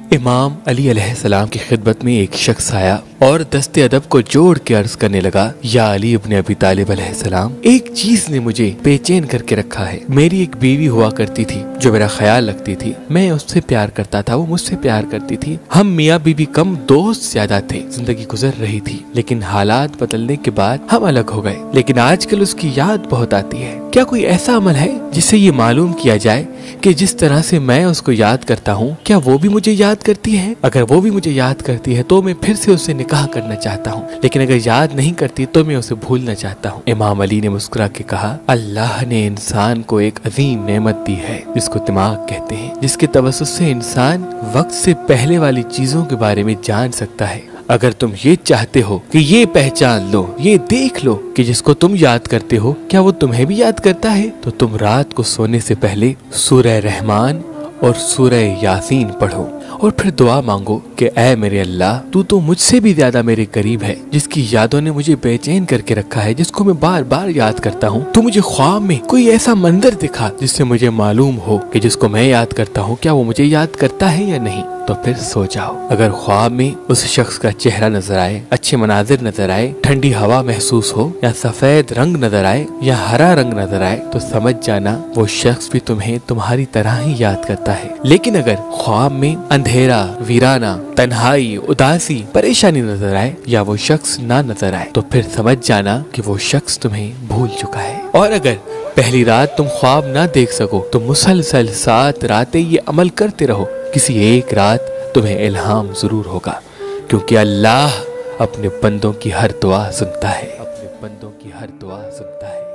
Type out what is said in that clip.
इमाम अली अलैहिस्सलाम की खिदमत में एक शख्स आया और दस्ते अदब को जोड़ के अर्ज करने लगा, या अली इब्न अबी तालिब अलैहिस्सलाम, एक चीज ने मुझे बेचैन करके रखा है। मेरी एक बीवी हुआ करती थी जो मेरा ख्याल रखती थी। मैं उससे प्यार करता था, वो मुझसे प्यार करती थी। हम मियाँ बीवी कम, दोस्त ज्यादा थे। जिंदगी गुजर रही थी, लेकिन हालात बदलने के बाद हम अलग हो गए। लेकिन आजकल उसकी याद बहुत आती है। क्या कोई ऐसा अमल है जिससे ये मालूम किया जाए कि जिस तरह से मैं उसको याद करता हूँ, क्या वो भी मुझे याद करती है? अगर वो भी मुझे याद करती है तो मैं फिर से उससे निकाह करना चाहता हूँ, लेकिन अगर याद नहीं करती तो मैं उसे भूलना चाहता हूँ। इमाम अली ने मुस्कुरा के कहा, अल्लाह ने इंसान को एक अजीम नेमत दी है जिसको दिमाग कहते हैं, जिसके तवस्सुस से इंसान वक्त से पहले वाली चीजों के बारे में जान सकता है। अगर तुम ये चाहते हो कि ये पहचान लो, ये देख लो कि जिसको तुम याद करते हो क्या वो तुम्हें भी याद करता है, तो तुम रात को सोने से पहले सूरह रहमान और सूरह यासीन पढ़ो और फिर दुआ मांगो कि ऐ मेरे अल्लाह, तू तो मुझसे भी ज्यादा मेरे करीब है, जिसकी यादों ने मुझे बेचैन करके रखा है, जिसको मैं बार बार याद करता हूँ। तू मुझे ख्वाब में कोई ऐसा मंजर दिखा जिससे मुझे मालूम हो कि जिसको मैं याद करता हूँ क्या वो मुझे याद करता है या नहीं। तो फिर सो जाओ। अगर ख्वाब में उस शख्स का चेहरा नजर आए, अच्छे मनाजिर नजर आए, ठंडी हवा महसूस हो, या सफेद रंग नजर आए, या हरा रंग नजर आए, तो समझ जाना वो शख्स भी तुम्हें तुम्हारी तरह ही याद करता है। लेकिन अगर ख्वाब में अंधेरा, वीराना, तन्हाई, उदासी, परेशानी नजर आए, या वो शख्स ना नजर आए, तो फिर समझ जाना कि वो शख्स तुम्हें भूल चुका है। और अगर पहली रात तुम ख्वाब ना देख सको तो मुसलसल 7 रातें ये अमल करते रहो। किसी एक रात तुम्हें इल्हाम जरूर होगा, क्योंकि अल्लाह अपने बंदों की हर दुआ सुनता है।